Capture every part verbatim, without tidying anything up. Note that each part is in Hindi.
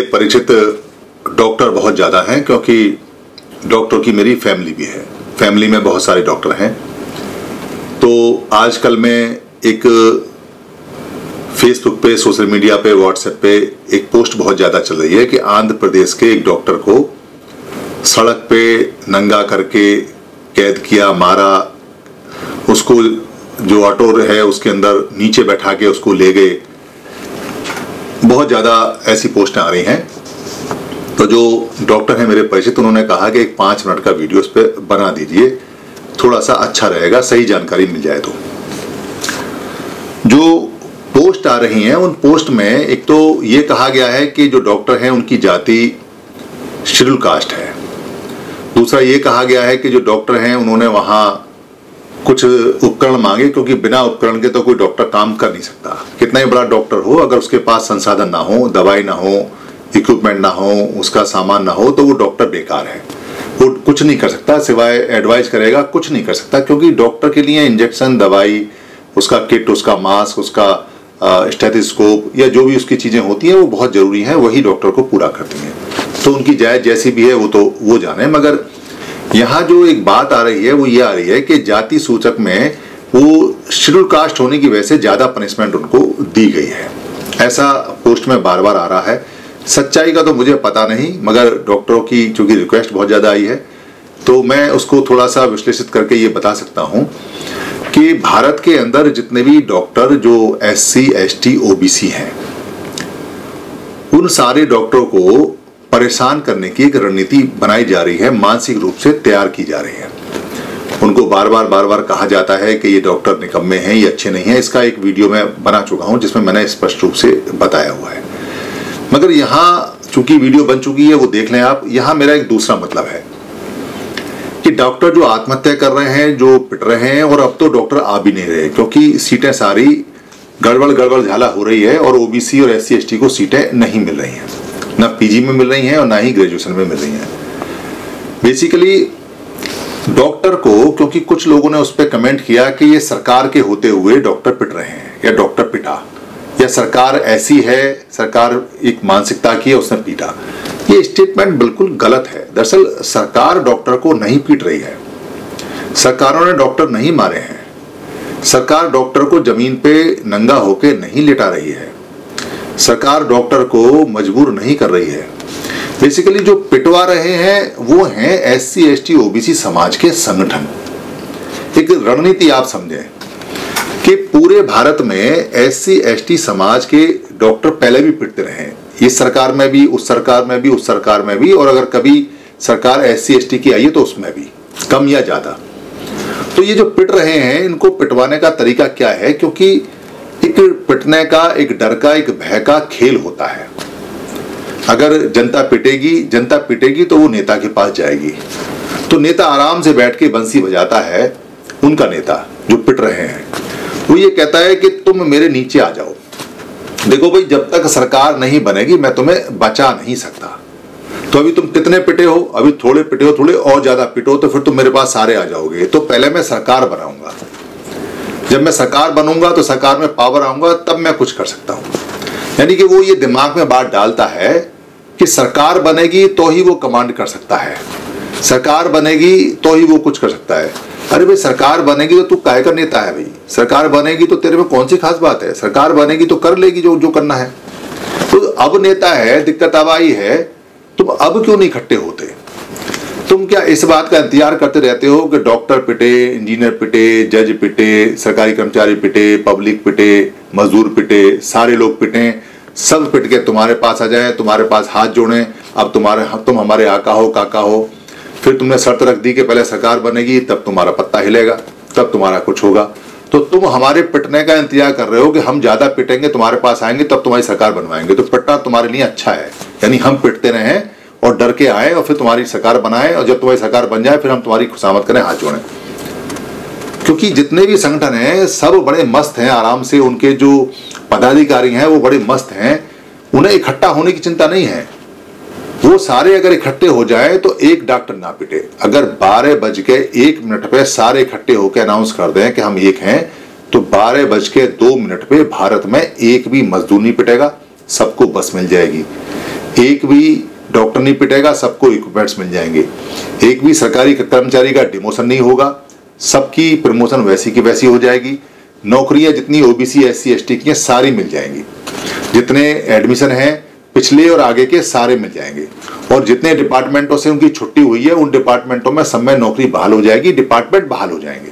परिचित डॉक्टर बहुत ज़्यादा हैं, क्योंकि डॉक्टर की मेरी फैमिली भी है, फैमिली में बहुत सारे डॉक्टर हैं। तो आजकल मैं एक फेसबुक पे, सोशल मीडिया पे, व्हाट्सएप पे एक पोस्ट बहुत ज़्यादा चल रही है कि आंध्र प्रदेश के एक डॉक्टर को सड़क पे नंगा करके कैद किया, मारा, उसको जो ऑटो है उसके अंदर नीचे बैठा के उसको ले गए। बहुत ज़्यादा ऐसी पोस्टें आ रही हैं। तो जो डॉक्टर हैं मेरे परिचित, उन्होंने कहा कि एक पाँच मिनट का वीडियो इस पर बना दीजिए, थोड़ा सा अच्छा रहेगा, सही जानकारी मिल जाए। तो जो पोस्ट आ रही हैं उन पोस्ट में एक तो ये कहा गया है कि जो डॉक्टर हैं उनकी जाति शेड्यूल कास्ट है। दूसरा ये कहा गया है कि जो डॉक्टर हैं उन्होंने वहाँ कुछ उपकरण मांगे, क्योंकि बिना उपकरण के तो कोई डॉक्टर काम कर नहीं सकता। कितना ही बड़ा डॉक्टर हो, अगर उसके पास संसाधन ना हो, दवाई ना हो, इक्विपमेंट ना हो, उसका सामान ना हो, तो वो डॉक्टर बेकार है। वो कुछ नहीं कर सकता, सिवाय एडवाइस करेगा, कुछ नहीं कर सकता। क्योंकि डॉक्टर के लिए इंजेक्शन, दवाई, उसका किट, उसका मास्क, उसका स्टेथोस्कोप या जो भी उसकी चीज़ें होती हैं वो बहुत ज़रूरी हैं, वही डॉक्टर को पूरा करती हैं। तो उनकी जायज़ जैसी भी है वो तो वो जाने। मगर यहाँ जो एक बात आ रही है वो ये आ रही है कि जाति सूचक में वो शेड्यूल कास्ट होने की वजह से ज़्यादा पनिशमेंट उनको दी गई है, ऐसा पोस्ट में बार बार आ रहा है। सच्चाई का तो मुझे पता नहीं, मगर डॉक्टरों की चूंकि रिक्वेस्ट बहुत ज़्यादा आई है तो मैं उसको थोड़ा सा विश्लेषित करके ये बता सकता हूँ कि भारत के अंदर जितने भी डॉक्टर जो S C, S T, O B C हैं, उन सारे डॉक्टरों को परेशान करने की एक रणनीति बनाई जा रही है, मानसिक रूप से तैयार की जा रही है। उनको बार बार बार बार कहा जाता है कि ये डॉक्टर निकम्मे हैं, ये अच्छे नहीं हैं। इसका एक वीडियो मैं बना चुका हूं जिसमें मैंने स्पष्ट रूप से बताया हुआ है। मगर यहाँ चूंकि वीडियो बन चुकी है वो देख लें आप। यहाँ मेरा एक दूसरा मतलब है कि डॉक्टर जो आत्महत्या कर रहे हैं, जो पिट रहे हैं, और अब तो डॉक्टर आ भी नहीं रहे क्योंकि सीटें सारी गड़बड़ गड़बड़ झाला हो रही है और ओबीसी और एस सी एस टी को सीटें नहीं मिल रही हैं, ना पीजी में मिल रही हैं और ना ही ग्रेजुएशन में मिल रही हैं। बेसिकली डॉक्टर को, क्योंकि कुछ लोगों ने उस पर कमेंट किया कि ये सरकार के होते हुए डॉक्टर पिट रहे हैं या डॉक्टर पिटा, या सरकार ऐसी है, सरकार एक मानसिकता की है, उसने पीटा। ये स्टेटमेंट बिल्कुल गलत है। दरअसल सरकार डॉक्टर को नहीं पीट रही है, सरकारों ने डॉक्टर नहीं मारे हैं, सरकार डॉक्टर को जमीन पे नंगा होकर नहीं लेटा रही है, सरकार डॉक्टर को मजबूर नहीं कर रही है। बेसिकली जो पिटवा रहे हैं वो हैं S C, S T, O B C समाज के संगठन। एक रणनीति आप समझें कि पूरे भारत में एस सी, एस टी समाज के डॉक्टर पहले भी पिटते रहे हैं, इस सरकार में भी, उस सरकार में भी, उस सरकार में भी, और अगर कभी सरकार एस सी, एस टी की आई है तो उसमें भी, कम या ज्यादा। तो ये जो पिट रहे हैं, इनको पिटवाने का तरीका क्या है? क्योंकि एक पिटने का, एक डर का, एक भय का खेल होता है। अगर जनता पिटेगी जनता पिटेगी तो वो नेता के पास जाएगी, तो नेता आराम से बैठ के बंसी बजाता है। उनका नेता जो पिट रहे हैं वो ये कहता है कि तुम मेरे नीचे आ जाओ, देखो भाई, जब तक सरकार नहीं बनेगी मैं तुम्हें बचा नहीं सकता। तो अभी तुम कितने पिटे हो? अभी थोड़े पिटे हो, थोड़े और ज्यादा पिटो तो फिर तुम मेरे पास सारे आ जाओगे। तो पहले मैं सरकार बनाऊंगा, जब मैं सरकार बनूंगा तो सरकार में पावर आऊंगा, तब मैं कुछ कर सकता हूं। यानी कि वो ये दिमाग में बात डालता है कि सरकार बनेगी तो ही वो कमांड कर सकता है, सरकार बनेगी तो ही वो कुछ कर सकता है। अरे भाई, सरकार बनेगी तो तू काय का नेता है भाई? सरकार बनेगी तो तेरे में कौन सी खास बात है? सरकार बनेगी तो कर लेगी जो जो करना है। तो अब नेता है, दिक्कत अब आई है, तुम अब क्यों नहीं इकट्ठे होते? तुम क्या इस बात का इंतजार करते रहते हो कि डॉक्टर पिटे, इंजीनियर पिटे, जज पिटे, सरकारी कर्मचारी पिटे, पब्लिक पिटे, मजदूर पिटे, सारे लोग पिटे, सब पिट के तुम्हारे पास आ जाए, तुम्हारे पास हाथ जोड़े, अब तुम्हारे तुम हमारे आका हो, काका हो। फिर तुमने शर्त रख दी कि पहले सरकार बनेगी तब तुम्हारा पत्ता हिलेगा, तब तुम्हारा कुछ होगा। तो तुम हमारे पिटने का इंतजार कर रहे हो कि हम ज्यादा पिटेंगे, तुम्हारे पास आएंगे, तब तुम्हारी सरकार बनवाएंगे। तो पिटना तुम्हारे लिए अच्छा है, यानी हम पिटते रहे और डर के आए और फिर तुम्हारी सरकार बनाए, और जब तुम्हारी सरकार बन जाए फिर हम तुम्हारी खुशामद करें, हाथ जोड़ें। क्योंकि जितने भी संगठन हैं सब बड़े मस्त हैं, आराम से उनके जो पदाधिकारी हैं वो बड़े मस्त हैं, उन्हें इकट्ठा होने की चिंता नहीं है। वो सारे अगर इकट्ठे हो जाए तो एक डॉक्टर ना पिटे। अगर बारह बज के एक मिनट पे सारे इकट्ठे होकर अनाउंस कर दें कि हम एक हैं, तो बारह बज के दो मिनट पे भारत में एक भी मजदूर नहीं पिटेगा, सबको बस मिल जाएगी। एक भी डॉक्टर नहीं पिटेगा, सबको इक्विपमेंट्स मिल जाएंगे। एक भी सरकारी कर्मचारी का डिमोशन नहीं होगा, सबकी प्रमोशन वैसी की वैसी हो जाएगी। नौकरियां जितनी ओबीसी एससी एसटी की हैं सारी मिल जाएंगी। जितने एडमिशन हैं पिछले और आगे के सारे मिल जाएंगे। और जितने डिपार्टमेंटों से उनकी छुट्टी हुई है उन डिपार्टमेंटों में सब में नौकरी बहाल हो जाएगी, डिपार्टमेंट बहाल हो जाएंगे।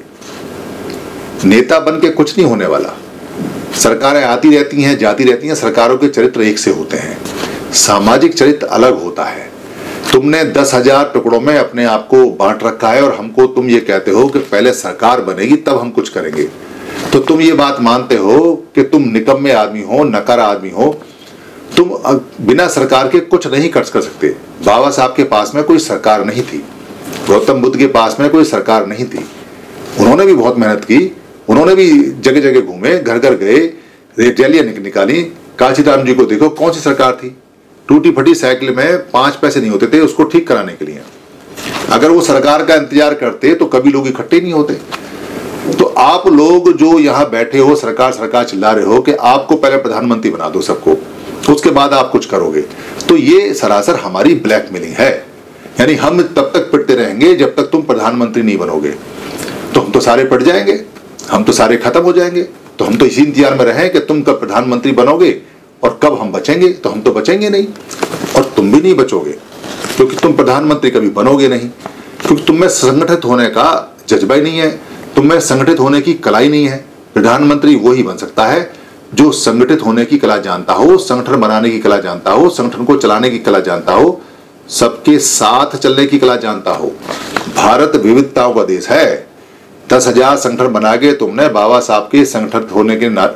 नेता बन के कुछ नहीं होने वाला। सरकारें आती रहती हैं, जाती रहती हैं, सरकारों के चरित्र एक से होते हैं, सामाजिक चरित्र अलग होता है। तुमने दस हजार टुकड़ों में अपने आप को बांट रखा है और हमको तुम ये कहते हो कि पहले सरकार बनेगी तब हम कुछ करेंगे। तो तुम ये बात मानते हो कि तुम निकम्मे आदमी हो, नकारा आदमी हो, तुम बिना सरकार के कुछ नहीं कर सकते। बाबा साहब के पास में कोई सरकार नहीं थी, गौतम बुद्ध के पास में कोई सरकार नहीं थी। उन्होंने भी बहुत मेहनत की, उन्होंने भी जगह जगह घूमे, घर घर गए, रैलियां निकाली। काशीराम जी को देखो, कौन सी सरकार थी? टूटी फटी साइकिल में पांच पैसे नहीं होते थे उसको ठीक कराने के लिए। अगर वो सरकार का इंतजार करते तो कभी लोग इकट्ठे नहीं होते। तो आप लोग जो यहाँ बैठे हो, सरकार सरकार चिल्ला रहे हो कि आपको पहले प्रधानमंत्री बना दो सबको, उसके बाद आप कुछ करोगे, तो ये सरासर हमारी ब्लैकमेलिंग है। यानी हम तब तक पिटते रहेंगे जब तक तुम प्रधानमंत्री नहीं बनोगे। तो हम तो सारे पिट जाएंगे, हम तो सारे खत्म हो जाएंगे। तो हम तो इसी इंतजार में रहें कि तुम कब प्रधानमंत्री बनोगे और कब हम बचेंगे। तो हम तो बचेंगे नहीं और तुम भी नहीं बचोगे, क्योंकि तुम प्रधानमंत्री कभी बनोगे नहीं, क्योंकि तुम में संगठित होने का जज्बा ही नहीं है, तुम में संगठित होने की कला ही नहीं है। प्रधानमंत्री वो ही बन सकता है जो संगठित होने की कला जानता हो, संगठन बनाने की कला जानता हो, संगठन को चलाने की कला जानता हो, सबके साथ चलने की कला जानता हो। भारत विविधताओं का देश है। दस हजार संगठन बना के तुमने बाबा साहब के संगठित होने के ना,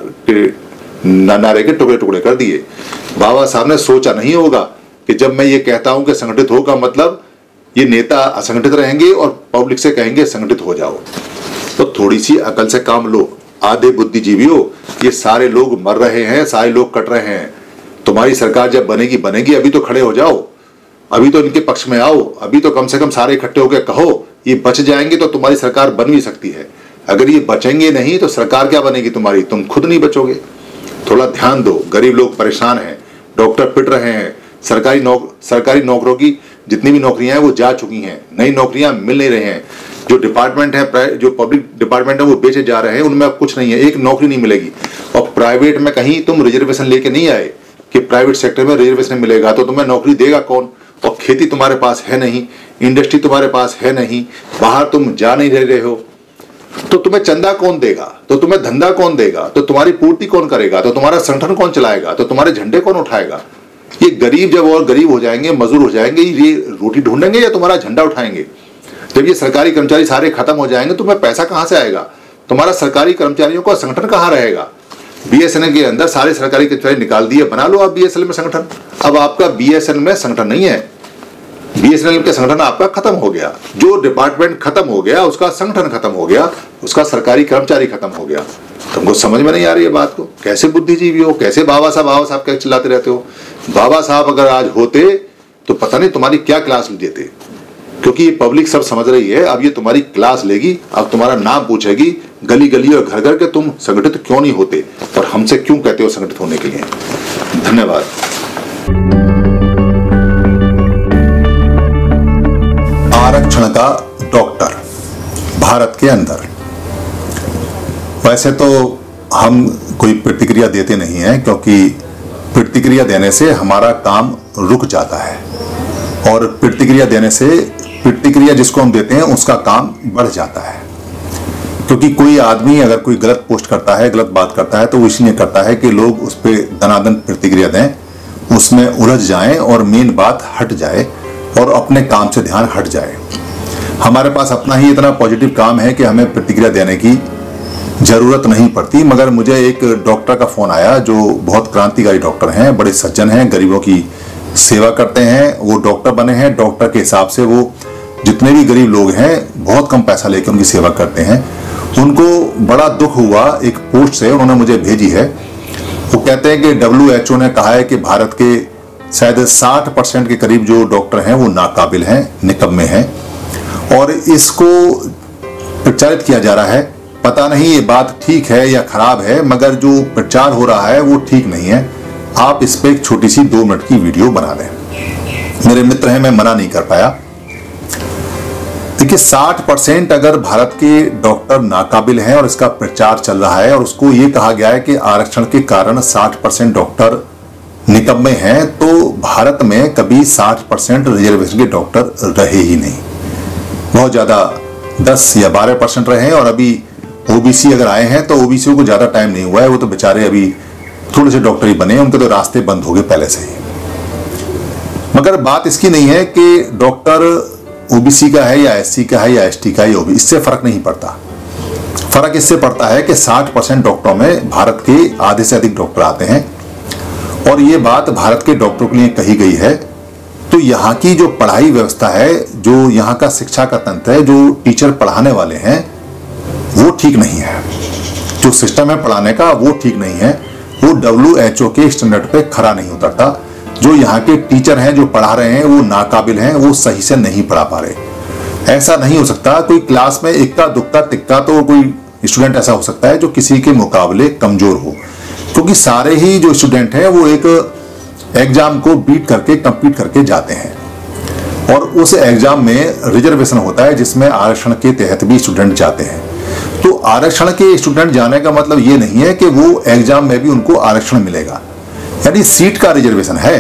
ना, नारे के टुकड़े टुकड़े कर दिए। बाबा साहब ने सोचा नहीं होगा कि जब मैं ये कहता हूं कि संगठित होगा मतलब ये नेता असंगठित रहेंगे और पब्लिक से कहेंगे संगठित हो जाओ। तो थोड़ी सी अकल से काम लो, आधे बुद्धिजीवियों। ये सारे लोग मर रहे हैं, सारे लोग कट रहे हैं। तुम्हारी सरकार जब बनेगी बनेगी, अभी तो खड़े हो जाओ, अभी तो इनके पक्ष में आओ, अभी तो कम से कम सारे इकट्ठे होकर कहो ये बच जाएंगे तो तुम्हारी सरकार बन भी सकती है। अगर ये बचेंगे नहीं तो सरकार क्या बनेगी तुम्हारी? तुम खुद नहीं बचोगे। थोड़ा ध्यान दो, गरीब लोग परेशान हैं, डॉक्टर पिट रहे हैं, सरकारी नौक सरकारी नौकरों की जितनी भी नौकरियां हैं वो जा चुकी हैं, नई नौकरियां मिल नहीं रही हैं। जो डिपार्टमेंट है, जो पब्लिक डिपार्टमेंट है वो बेचे जा रहे हैं, उनमें अब कुछ नहीं है, एक नौकरी नहीं मिलेगी। और प्राइवेट में कहीं तुम रिजर्वेशन लेके नहीं आए कि प्राइवेट सेक्टर में रिजर्वेशन मिलेगा, तो तुम्हें नौकरी देगा कौन? और खेती तुम्हारे पास है नहीं, इंडस्ट्री तुम्हारे पास है नहीं, बाहर तुम जा नहीं रहे हो, तो तुम्हें चंदा कौन देगा? तो तुम्हें धंधा कौन देगा? तो तुम्हारी पूर्ति कौन करेगा? तो तुम्हारा संगठन कौन चलाएगा? तो तुम्हारे झंडे कौन उठाएगा? ये गरीब जब और गरीब हो जाएंगे, मजदूर हो जाएंगे, ये रोटी ढूंढेंगे या तुम्हारा झंडा उठाएंगे? जब ये सरकारी कर्मचारी सारे खत्म हो जाएंगे तो तुम्हें पैसा कहां से आएगा? तुम्हारा सरकारी कर्मचारियों का संगठन कहां रहेगा? बीएसएनएल के अंदर सारे सरकारी कर्मचारी निकाल दिए, बना लो आप बीएसएनएल में संगठन। अब आपका बीएसएनएल में संगठन नहीं है, बीएसएनएल का संगठन आपका खत्म हो गया। जो डिपार्टमेंट खत्म हो गया उसका संगठन खत्म हो गया, उसका सरकारी कर्मचारी खत्म हो गया। तुमको समझ में नहीं आ रही है बात को? कैसे बुद्धिजीवी हो, कैसे बाबा साहब बाबा साहब क्या चिल्लाते रहते हो? बाबा साहब अगर आज होते तो पता नहीं तुम्हारी क्या क्लास देते, क्योंकि ये पब्लिक सब समझ रही है। अब ये तुम्हारी क्लास लेगी, अब तुम्हारा नाम पूछेगी गली गली और घर घर के, तुम संगठित क्यों नहीं होते और हमसे क्यों कहते हो संगठित होने के लिए। धन्यवाद। आरक्षण का डॉक्टर भारत के अंदर। वैसे तो हम कोई प्रतिक्रिया देते नहीं हैं, क्योंकि प्रतिक्रिया देने से हमारा काम रुक जाता है और प्रतिक्रिया देने से प्रतिक्रिया जिसको हम देते हैं उसका काम बढ़ जाता है। क्योंकि कोई आदमी अगर कोई गलत पोस्ट करता है, गलत बात करता है, तो वो इसलिए करता है कि लोग उस पर दनादन प्रतिक्रिया दें, उसमें उलझ जाएं और मेन बात हट जाए और अपने काम से ध्यान हट जाए। हमारे पास अपना ही इतना पॉजिटिव काम है कि हमें प्रतिक्रिया देने की जरूरत नहीं पड़ती। मगर मुझे एक डॉक्टर का फोन आया जो बहुत क्रांतिकारी डॉक्टर हैं, बड़े सज्जन हैं, गरीबों की सेवा करते हैं, वो डॉक्टर बने हैं। डॉक्टर के हिसाब से वो जितने भी गरीब लोग हैं बहुत कम पैसा लेकर उनकी सेवा करते हैं। उनको बड़ा दुख हुआ एक पोस्ट से, उन्होंने मुझे भेजी है। वो कहते हैं कि डब्ल्यू एच ओ ने कहा है कि भारत के शायद साठ परसेंट के करीब जो डॉक्टर हैं वो नाकाबिल हैं, निकम्मे हैं, और इसको प्रचारित किया जा रहा है। पता नहीं ये बात ठीक है या खराब है, मगर जो प्रचार हो रहा है वो ठीक नहीं है। आप इस पे एक छोटी सी दो मिनट की वीडियो बना दें। मेरे मित्र हैं, मैं मना नहीं कर पाया। देखिए, साठ परसेंट अगर भारत के डॉक्टर नाकाबिल हैं और इसका प्रचार चल रहा है और उसको ये कहा गया है कि आरक्षण के कारण साठ परसेंट डॉक्टर निकम्मे हैं, तो भारत में कभी साठ परसेंट रिजर्वेशन के डॉक्टर रहे ही नहीं। बहुत ज़्यादा दस या बारह परसेंट रहे हैं और अभी ओबीसी अगर आए हैं तो ओबीसी को ज़्यादा टाइम नहीं हुआ है, वो तो बेचारे अभी थोड़े से डॉक्टर ही बने, उनके तो रास्ते बंद हो गए पहले से ही। मगर बात इसकी नहीं है कि डॉक्टर ओबीसी का है या एससी का है या एसटी का है या ओबीसी, इससे फर्क नहीं पड़ता। फर्क इससे पड़ता है कि साठ परसेंट डॉक्टरों में भारत के आधे से अधिक डॉक्टर आते हैं और ये बात भारत के डॉक्टरों के लिए कही गई है। तो यहाँ की जो पढ़ाई व्यवस्था है, जो यहाँ का शिक्षा का तंत्र है, जो टीचर पढ़ाने वाले हैं, वो ठीक नहीं है। जो सिस्टम है पढ़ाने का वो ठीक नहीं है, वो डब्ल्यू एच ओ के स्टैंडर्ड पे खरा नहीं उतरता। जो यहाँ के टीचर हैं जो पढ़ा रहे हैं वो नाकाबिल हैं, वो सही से नहीं पढ़ा पा रहे। ऐसा नहीं हो सकता कोई क्लास में इक्का दुक्का तिक्का तो कोई स्टूडेंट ऐसा हो सकता है जो किसी के मुकाबले कमजोर हो, क्योंकि सारे ही जो स्टूडेंट हैं वो एक एग्जाम को बीट करके कंप्लीट करके जाते हैं और उस एग्जाम में रिजर्वेशन होता है जिसमें आरक्षण के तहत भी स्टूडेंट जाते हैं। तो आरक्षण के स्टूडेंट जाने का मतलब ये नहीं है कि वो एग्जाम में भी उनको आरक्षण मिलेगा, यानी सीट का रिजर्वेशन है।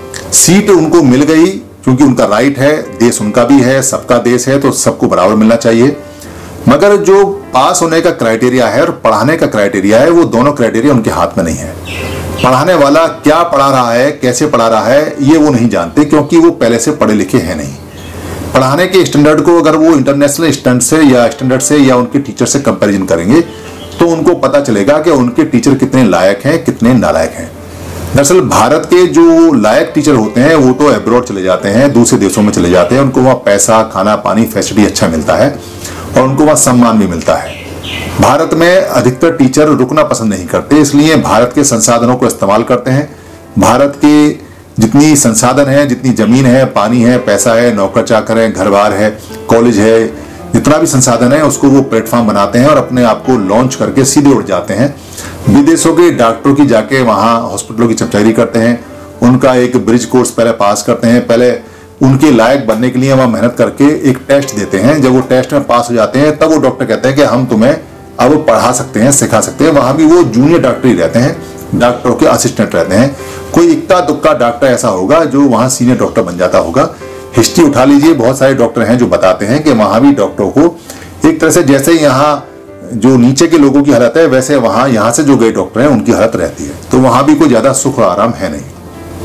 सीट उनको मिल गई क्योंकि उनका राइट है, देश उनका भी है, सबका देश है, तो सबको बराबर मिलना चाहिए। मगर जो पास होने का क्राइटेरिया है और पढ़ाने का क्राइटेरिया है, वो दोनों क्राइटेरिया उनके हाथ में नहीं है। पढ़ाने वाला क्या पढ़ा रहा है, कैसे पढ़ा रहा है, ये वो नहीं जानते, क्योंकि वो पहले से पढ़े लिखे हैं नहीं। पढ़ाने के स्टैंडर्ड को अगर वो इंटरनेशनल स्टैंडर्ड से या स्टैंडर्ड से या उनके टीचर से कंपैरिजन करेंगे तो उनको पता चलेगा कि उनके टीचर कितने लायक हैं, कितने नालायक हैं। दरअसल भारत के जो लायक टीचर होते हैं वो तो एब्रॉड चले जाते हैं, दूसरे देशों में चले जाते हैं, उनको वहाँ पैसा, खाना पानी, फैसिलिटी अच्छा मिलता है और उनको वहाँ सम्मान भी मिलता है। भारत में अधिकतर टीचर रुकना पसंद नहीं करते, इसलिए भारत के संसाधनों को इस्तेमाल करते हैं। भारत के जितनी संसाधन है, जितनी जमीन है, पानी है, पैसा है, नौकर चाकर है, घर बार है, कॉलेज है, जितना भी संसाधन है उसको वो प्लेटफॉर्म बनाते हैं और अपने आप को लॉन्च करके सीधे उड़ जाते हैं। विदेशों के डॉक्टरों की जाके वहाँ हॉस्पिटलों की चमचागिरी करते हैं, उनका एक ब्रिज कोर्स पहले पास करते हैं, पहले उनके लायक बनने के लिए वहाँ मेहनत करके एक टेस्ट देते हैं। जब वो टेस्ट में पास हो जाते हैं तब वो डॉक्टर कहते हैं कि हम तुम्हें अब पढ़ा सकते हैं, सिखा सकते हैं। वहाँ भी वो जूनियर डॉक्टर ही रहते हैं, डॉक्टरों के असिस्टेंट रहते हैं। कोई इक्का दुक्का डॉक्टर ऐसा होगा जो वहाँ सीनियर डॉक्टर बन जाता होगा। हिस्ट्री उठा लीजिए, बहुत सारे डॉक्टर हैं जो बताते हैं कि वहाँ भी डॉक्टरों को एक तरह से जैसे यहाँ जो नीचे के लोगों की हालत है वैसे वहाँ यहाँ से जो गए डॉक्टर हैं उनकी हालत रहती है। तो वहाँ भी कोई ज़्यादा सुख और आराम है नहीं।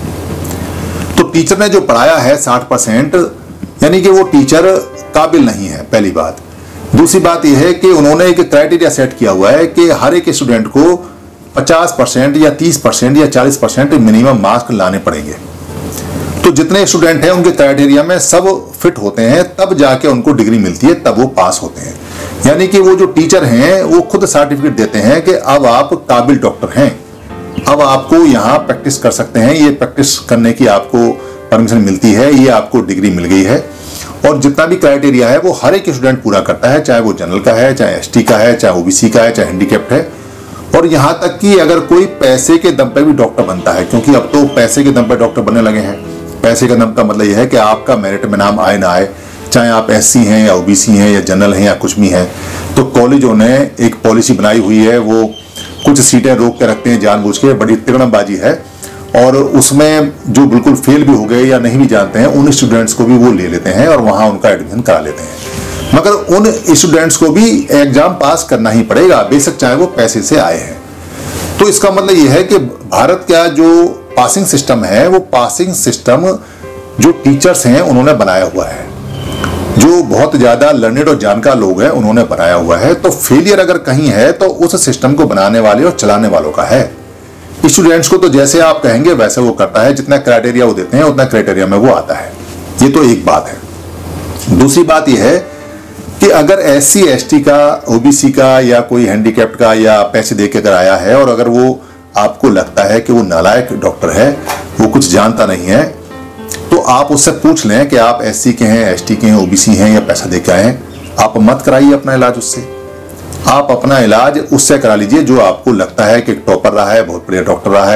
तो टीचर ने जो पढ़ाया है साठ परसेंट, यानी कि वो टीचर काबिल नहीं है, पहली बात। दूसरी बात यह है कि उन्होंने एक क्राइटेरिया सेट किया हुआ है कि हर एक स्टूडेंट को पचास परसेंट या तीस परसेंट या चालीस परसेंट मिनिमम मार्क्स लाने पड़ेंगे। तो जितने स्टूडेंट हैं उनके क्राइटेरिया में सब फिट होते हैं, तब जाके उनको डिग्री मिलती है, तब वो पास होते हैं। यानी कि वो जो टीचर हैं वो खुद सर्टिफिकेट देते हैं कि अब आप काबिल डॉक्टर हैं, अब आपको यहाँ प्रैक्टिस कर सकते हैं, ये प्रैक्टिस करने की आपको परमिशन मिलती है, ये आपको डिग्री मिल गई है। और जितना भी क्राइटेरिया है वो हर एक स्टूडेंट पूरा करता है, चाहे वो जनरल का है, चाहे एसटी का है, चाहे ओबीसी का है, चाहे हैंडीकैप्ड है। और यहाँ तक कि अगर कोई पैसे के दम पे भी डॉक्टर बनता है, क्योंकि अब तो पैसे के दम पे डॉक्टर बनने लगे हैं। पैसे के दम का मतलब यह है कि आपका मेरिट में नाम आए ना आए, चाहे आप एससी हैं या ओबीसी हैं या जनरल हैं या कुछ भी हैं, तो कॉलेजों ने एक पॉलिसी बनाई हुई है, वो कुछ सीटें रोक के रखते हैं जानबूझ के, बड़ी तिगड़मबाजी है। और उसमें जो बिल्कुल फेल भी हो गए या नहीं भी जानते हैं उन स्टूडेंट्स को भी वो ले लेते हैं और वहाँ उनका एडमिशन करा लेते हैं। मगर उन स्टूडेंट्स को भी एग्जाम पास करना ही पड़ेगा, बेशक चाहे वो पैसे से आए हैं। तो इसका मतलब यह है कि भारत का जो पासिंग सिस्टम है वो पासिंग सिस्टम जो टीचर्स हैं उन्होंने बनाया हुआ है, जो बहुत ज़्यादा लर्नेड और जानकार लोग हैं उन्होंने बनाया हुआ है। तो फेलियर अगर कहीं है तो उस सिस्टम को बनाने वाले और चलाने वालों का है। स्टूडेंट्स को तो जैसे आप कहेंगे वैसे वो करता है, जितना क्राइटेरिया वो देते हैं उतना क्राइटेरिया में वो आता है। ये तो एक बात है। दूसरी बात यह है कि अगर एस सी एस टी का, ओबीसी का या कोई हैंडीकैप्ड का या पैसे दे के अगर आया है और अगर वो आपको लगता है कि वो नालायक डॉक्टर है, वो कुछ जानता नहीं है, तो आप उससे पूछ लें कि आप एससी के हैं, एसटी के हैं, ओबीसी हैं या पैसा दे के आए हैं। आप मत कराइए अपना इलाज उससे, आप अपना इलाज उससे करा लीजिए जो आपको लगता है कि टॉपर रहा है, बहुत बढ़िया डॉक्टर रहा है,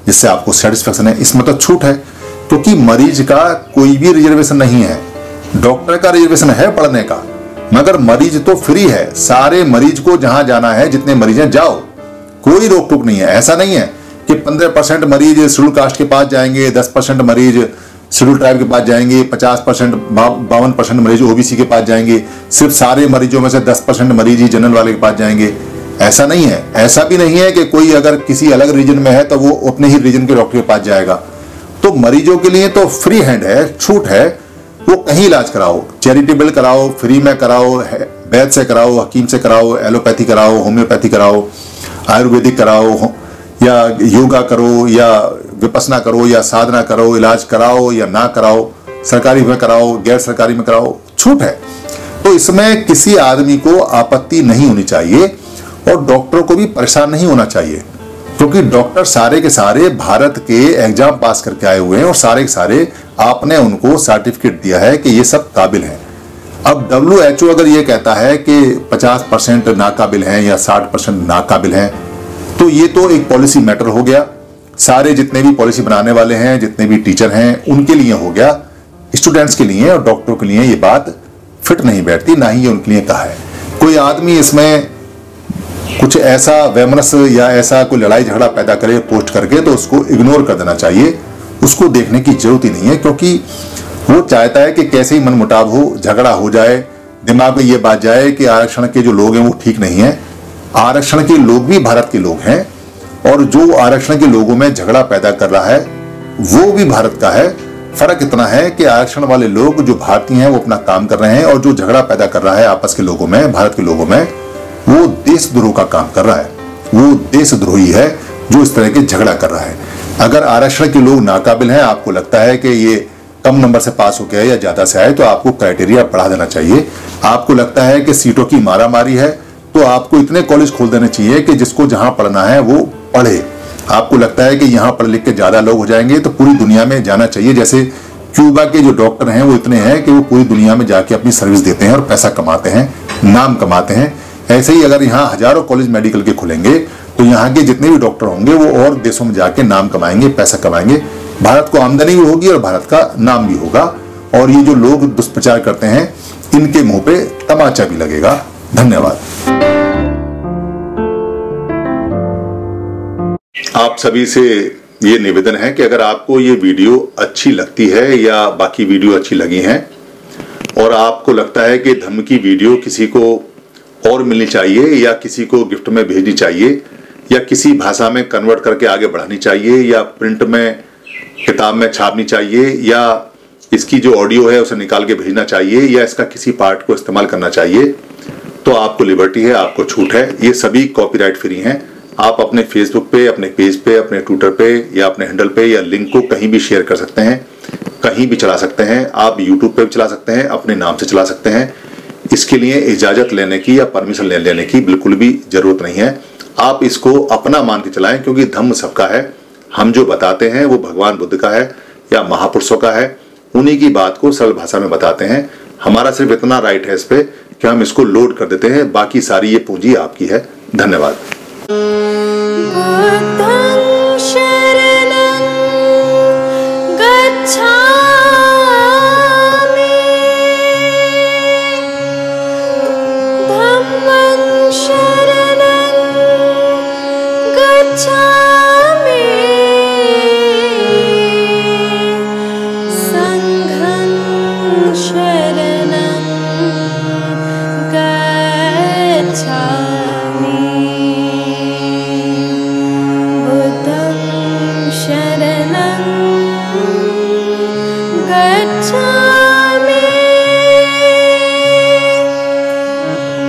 जिससे आपको सेटिस्फेक्शन है, इसमें तो छूट है, क्योंकि मरीज का कोई भी रिजर्वेशन नहीं है। डॉक्टर का रिजर्वेशन है पढ़ने का, मगर मरीज तो फ्री है। सारे मरीज को जहां जाना है, जितने मरीज हैं जाओ, कोई रोक टोक नहीं है। ऐसा नहीं है कि पंद्रह परसेंट मरीज शेड्यूल कास्ट के पास जाएंगे, दस परसेंट मरीज शेड्यूल ट्राइब के पास जाएंगे, पचास परसेंट बावन परसेंट मरीज ओबीसी के पास जाएंगे, सिर्फ सारे मरीजों में से दस परसेंट मरीज ही जनरल वाले के पास जाएंगे। ऐसा नहीं है। ऐसा भी नहीं है कि कोई अगर किसी अलग रीजन में है तो वो अपने ही रीजन के डॉक्टर के पास जाएगा। तो मरीजों के लिए तो फ्री हैंड है, छूट है। वो कहीं इलाज कराओ, चैरिटेबल कराओ, फ्री में कराओ, वैद्य से कराओ, हकीम से कराओ, एलोपैथी कराओ, होम्योपैथी कराओ, आयुर्वेदिक कराओ, या योगा करो, या विपसना करो, या साधना करो, इलाज कराओ या ना कराओ, सरकारी में कराओ, गैर सरकारी में कराओ, छूट है। तो इसमें किसी आदमी को आपत्ति नहीं होनी चाहिए और डॉक्टर को भी परेशान नहीं होना चाहिए, क्योंकि डॉक्टर सारे के सारे भारत के एग्जाम पास करके आए हुए हैं और सारे के सारे आपने उनको सर्टिफिकेट दिया है कि ये सब काबिल हैं। अब डब्ल्यू एच ओ अगर ये कहता है कि पचास परसेंट नाकाबिल हैं या साठ परसेंट नाकाबिल हैं, तो ये तो एक पॉलिसी मैटर हो गया। सारे जितने भी पॉलिसी बनाने वाले हैं, जितने भी टीचर हैं, उनके लिए हो गया। स्टूडेंट्स के लिए और डॉक्टरों के लिए ये बात फिट नहीं बैठती, ना ही ये उनके लिए कहा है। कोई आदमी इसमें कुछ ऐसा वैमनस्य या ऐसा कोई लड़ाई झगड़ा पैदा करे पोस्ट करके, तो उसको इग्नोर कर देना चाहिए। उसको देखने की जरूरत ही नहीं है, क्योंकि वो चाहता है कि कैसे ही मनमुटाव हो, झगड़ा हो जाए, दिमाग में ये बात जाए कि आरक्षण के जो लोग हैं वो ठीक नहीं है। आरक्षण के लोग भी भारत के लोग हैं, और जो आरक्षण के लोगों में झगड़ा पैदा कर रहा है वो भी भारत का है। फर्क इतना है कि आरक्षण वाले लोग जो भारतीय हैं वो अपना काम कर रहे हैं, और जो झगड़ा पैदा कर रहा है आपस के लोगों में, भारत के लोगों में, वो देशद्रोह का काम कर रहा है। वो देशद्रोही है जो इस तरह के झगड़ा कर रहा है। अगर आरक्षण के लोग नाकाबिल हैं, आपको लगता है कि ये कम नंबर से पास हो गया या ज्यादा से आए, तो आपको क्राइटेरिया बढ़ा देना चाहिए। आपको लगता है कि सीटों की मारामारी है, तो आपको इतने कॉलेज खोल देने चाहिए कि जिसको जहां पढ़ना है वो पढ़े। आपको लगता है कि यहाँ पढ़ लिख के ज्यादा लोग हो जाएंगे, तो पूरी दुनिया में जाना चाहिए। जैसे क्यूबा के जो डॉक्टर हैं वो इतने हैं कि वो पूरी दुनिया में जाके अपनी सर्विस देते हैं और पैसा कमाते हैं, नाम कमाते हैं। ऐसे ही अगर यहाँ हजारों कॉलेज मेडिकल के खुलेंगे, तो यहाँ के जितने भी डॉक्टर होंगे वो और देशों में जाके नाम कमाएंगे, पैसा कमाएंगे, भारत को आमदनी भी होगी और भारत का नाम भी होगा। और ये जो लोग दुष्प्रचार करते हैं, इनके मुंह पे तमाचा भी लगेगा। धन्यवाद। आप सभी से ये निवेदन है कि अगर आपको ये वीडियो अच्छी लगती है या बाकी वीडियो अच्छी लगी हैं, और आपको लगता है कि धर्म की वीडियो किसी को और मिलनी चाहिए, या किसी को गिफ्ट में भेजनी चाहिए, या किसी भाषा में कन्वर्ट करके आगे बढ़ानी चाहिए, या प्रिंट में किताब में छापनी चाहिए, या इसकी जो ऑडियो है उसे निकाल के भेजना चाहिए, या इसका किसी पार्ट को इस्तेमाल करना चाहिए, तो आपको लिबर्टी है, आपको छूट है। ये सभी कॉपीराइट फ्री हैं। आप अपने फेसबुक पे, अपने पेज पे, अपने ट्विटर पे, या अपने हैंडल पे, या लिंक को कहीं भी शेयर कर सकते हैं, कहीं भी चला सकते हैं। आप यूट्यूब पे भी चला सकते हैं, अपने नाम से चला सकते हैं। इसके लिए इजाजत लेने की या परमिशन ले लेने की बिल्कुल भी जरूरत नहीं है। आप इसको अपना मान के चलाएं, क्योंकि धर्म सबका है। हम जो बताते हैं वो भगवान बुद्ध का है या महापुरुषों का है। उन्हीं की बात को सरल भाषा में बताते हैं। हमारा सिर्फ इतना राइट है इस पे कि हम इसको लोड कर देते हैं, बाकी सारी ये पूंजी आपकी है। धन्यवाद।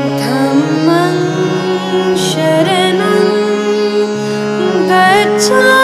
Gacchami